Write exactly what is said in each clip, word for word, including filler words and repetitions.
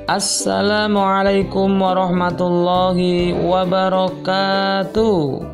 Assalamualaikum warahmatullahi wabarakatuh.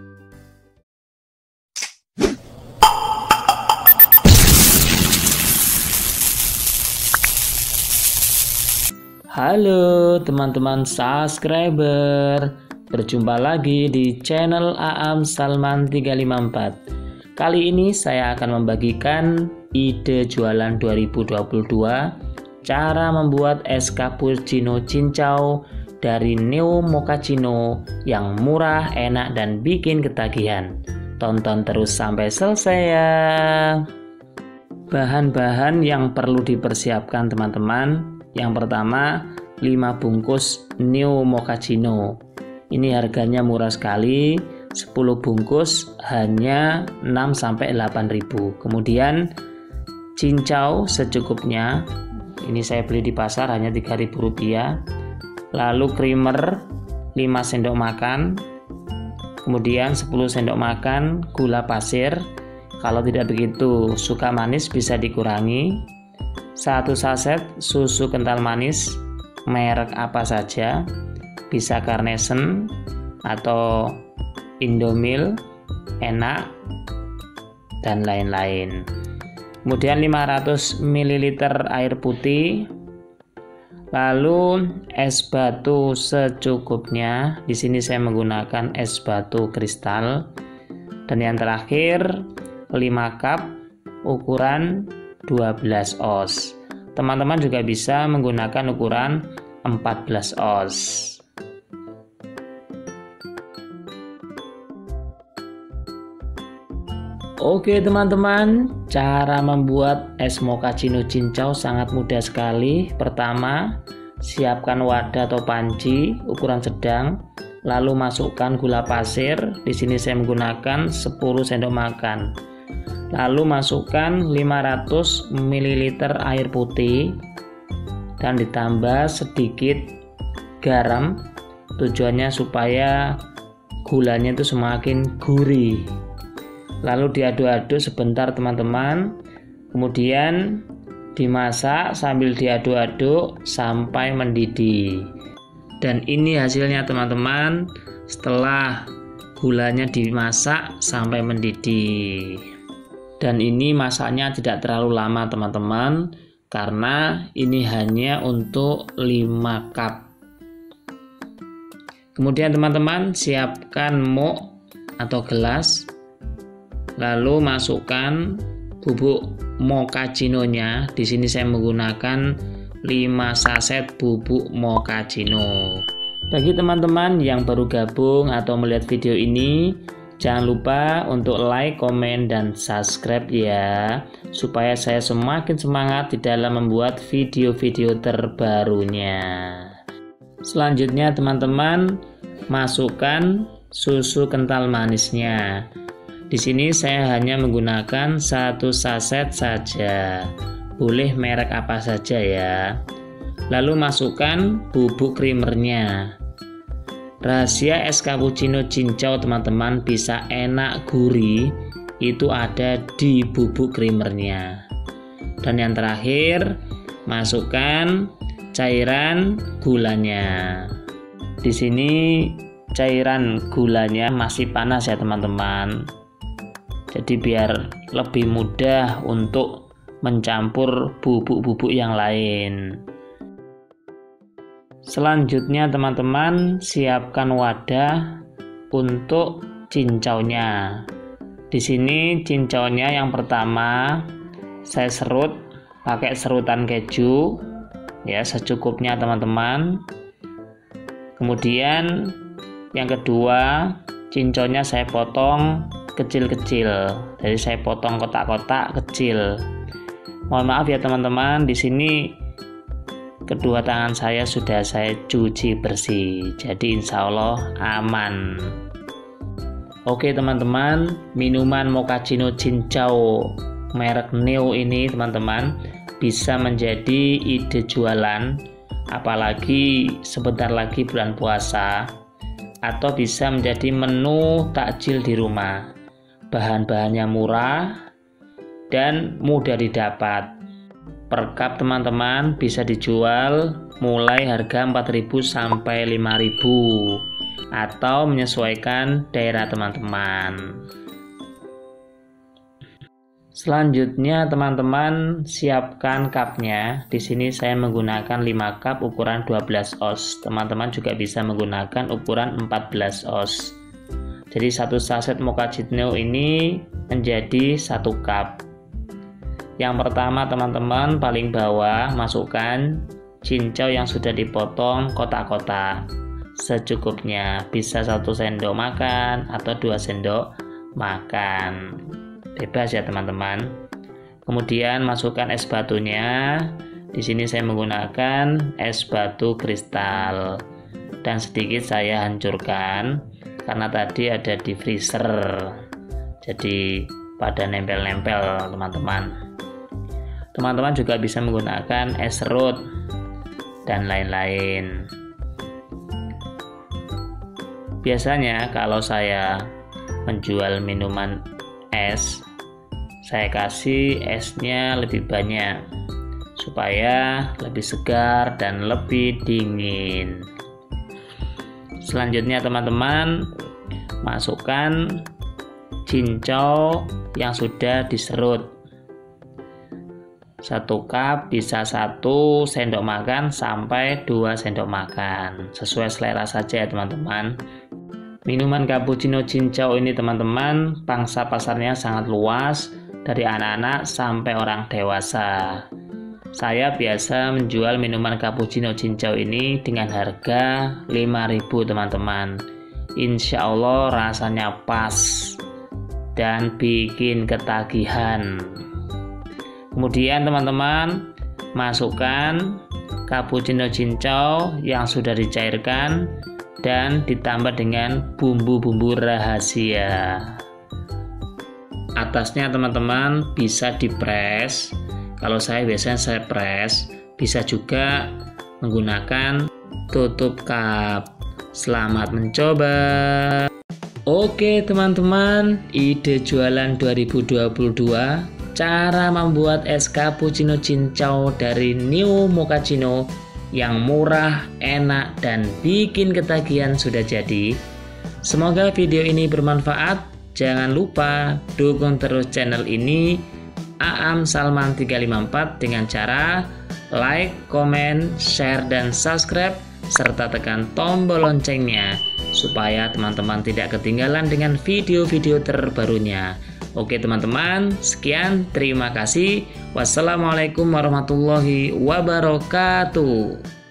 Halo teman-teman subscriber, berjumpa lagi di channel Aam Salman tiga lima empat. Kali ini saya akan membagikan ide jualan dua ribu dua puluh dua, cara membuat es cappuccino cincau dari Neo Mochaccino yang murah, enak, dan bikin ketagihan. Tonton terus sampai selesai ya. Bahan-bahan yang perlu dipersiapkan teman-teman. Yang pertama, lima bungkus Neo Mochaccino. Ini harganya murah sekali, sepuluh bungkus hanya enam sampai delapan ribu. Kemudian cincau secukupnya. Ini saya beli di pasar hanya tiga ribu rupiah. Lalu creamer lima sendok makan. Kemudian sepuluh sendok makan gula pasir. Kalau tidak begitu suka manis bisa dikurangi. Satu saset susu kental manis merek apa saja, bisa Carnation atau Indomil, enak, dan lain-lain. Kemudian lima ratus mililiter air putih, lalu es batu secukupnya. Di sini saya menggunakan es batu kristal, dan yang terakhir lima cup ukuran dua belas oz. Teman-teman juga bisa menggunakan ukuran empat belas oz. Oke teman-teman, cara membuat es mochaccino cincau sangat mudah sekali. Pertama, siapkan wadah atau panci ukuran sedang, lalu masukkan gula pasir. Di sini saya menggunakan sepuluh sendok makan. Lalu masukkan lima ratus mililiter air putih dan ditambah sedikit garam. Tujuannya supaya gulanya itu semakin gurih. Lalu diaduk-aduk sebentar teman-teman. Kemudian dimasak sambil diaduk-aduk sampai mendidih. Dan ini hasilnya teman-teman setelah gulanya dimasak sampai mendidih. Dan ini masaknya tidak terlalu lama teman-teman, karena ini hanya untuk lima cup. Kemudian teman-teman siapkan muk atau gelas, lalu masukkan bubuk mochaccino-nya. Di sini saya menggunakan lima saset bubuk mochaccino. Bagi teman-teman yang baru gabung atau melihat video ini, jangan lupa untuk like, komen, dan subscribe ya, supaya saya semakin semangat di dalam membuat video-video terbarunya. Selanjutnya teman-teman, masukkan susu kental manisnya. Di sini saya hanya menggunakan satu saset saja, boleh merek apa saja ya. Lalu masukkan bubuk creamernya. Rahasia es cappuccino cincau teman-teman bisa enak gurih itu ada di bubuk creamernya. Dan yang terakhir, masukkan cairan gulanya. Di sini cairan gulanya masih panas ya teman-teman. Jadi biar lebih mudah untuk mencampur bubuk-bubuk yang lain. Selanjutnya teman-teman siapkan wadah untuk cincaunya. Di sini cincaunya yang pertama saya serut pakai serutan keju ya, secukupnya teman-teman. Kemudian yang kedua, cincaunya saya potong kecil-kecil. Jadi saya potong kotak-kotak kecil. Mohon maaf ya teman-teman, di sini kedua tangan saya sudah saya cuci bersih, jadi insya Allah aman. Oke teman-teman, minuman mochaccino cincau merek Neo ini teman-teman bisa menjadi ide jualan, apalagi sebentar lagi bulan puasa, atau bisa menjadi menu takjil di rumah. Bahan-bahannya murah dan mudah didapat. Per cup teman-teman bisa dijual mulai harga empat ribu sampai lima ribu atau menyesuaikan daerah teman-teman. Selanjutnya teman-teman siapkan cupnya. Di sini saya menggunakan lima cup ukuran dua belas oz. Teman-teman juga bisa menggunakan ukuran empat belas oz. Jadi satu saset mochaccino ini menjadi satu cup. Yang pertama teman-teman, paling bawah masukkan cincau yang sudah dipotong kotak-kotak secukupnya, bisa satu sendok makan atau dua sendok makan, bebas ya teman-teman. Kemudian masukkan es batunya. Di sini saya menggunakan es batu kristal dan sedikit saya hancurkan karena tadi ada di freezer, jadi pada nempel-nempel teman-teman. Teman-teman juga bisa menggunakan es serut dan lain-lain. Biasanya kalau saya menjual minuman es, saya kasih esnya lebih banyak supaya lebih segar dan lebih dingin. Selanjutnya teman-teman, masukkan cincau yang sudah diserut. Satu cup bisa satu sendok makan sampai dua sendok makan, sesuai selera saja ya teman-teman. Minuman cappuccino cincau ini teman-teman, pangsa pasarnya sangat luas, dari anak-anak sampai orang dewasa. Saya biasa menjual minuman cappuccino cincau ini dengan harga lima ribu teman-teman. Insya Allah rasanya pas dan bikin ketagihan. Kemudian teman-teman masukkan cappuccino cincau yang sudah dicairkan dan ditambah dengan bumbu-bumbu rahasia. Atasnya teman-teman bisa dipres. Kalau saya biasanya saya press, bisa juga menggunakan tutup cup. Selamat mencoba. Oke teman-teman, ide jualan dua ribu dua puluh dua, cara membuat es cappuccino cincau dari Neo Mochaccino yang murah, enak, dan bikin ketagihan sudah jadi. Semoga video ini bermanfaat. Jangan lupa dukung terus channel ini, Aam Salman tiga lima empat, dengan cara like, komen, share, dan subscribe, serta tekan tombol loncengnya supaya teman-teman tidak ketinggalan dengan video-video terbarunya. Oke teman-teman, sekian, terima kasih. Wassalamualaikum warahmatullahi wabarakatuh.